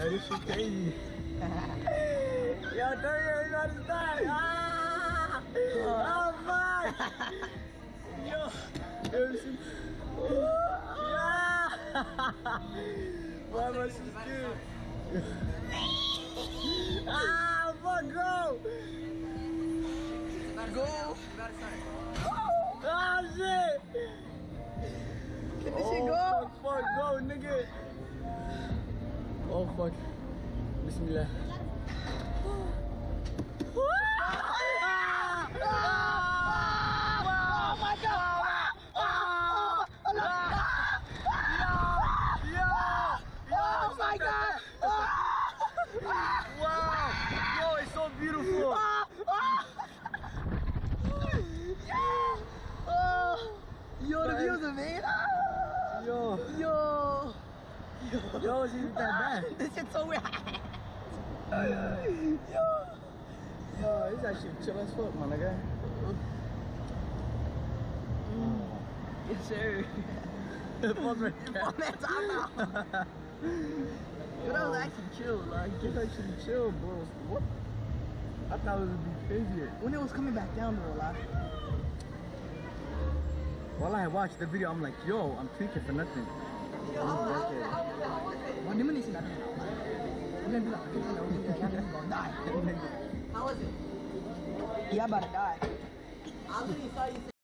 this shit crazy. Yo, 30 years about to start. Ah! Oh, fuck! Yo! Yeah! Why am I so scared? Ah, fuck, go! Go! Ah, shit! Can this shit go? Fuck, go, nigga! Oh, fuck. Bismillah. Oh my god! Oh my god! Wow! Yo, it's so beautiful! Yo, the views are made. Yo, it's even that bad. this shit's so weird. Yo, it's actually chill as fuck, my nigga. Yes, sir. Fuck right there. Oh, man, time out. Yo, that was actually chill, like. It's actually chill, bro. What? I thought it would be crazier. When it was coming back down, though, like. While I watched the video, I'm like, yo, I'm tweaking for nothing. What do you mean that? We're gonna be like, you're gonna die. How was it? Yeah, I'm about to die. I literally saw you.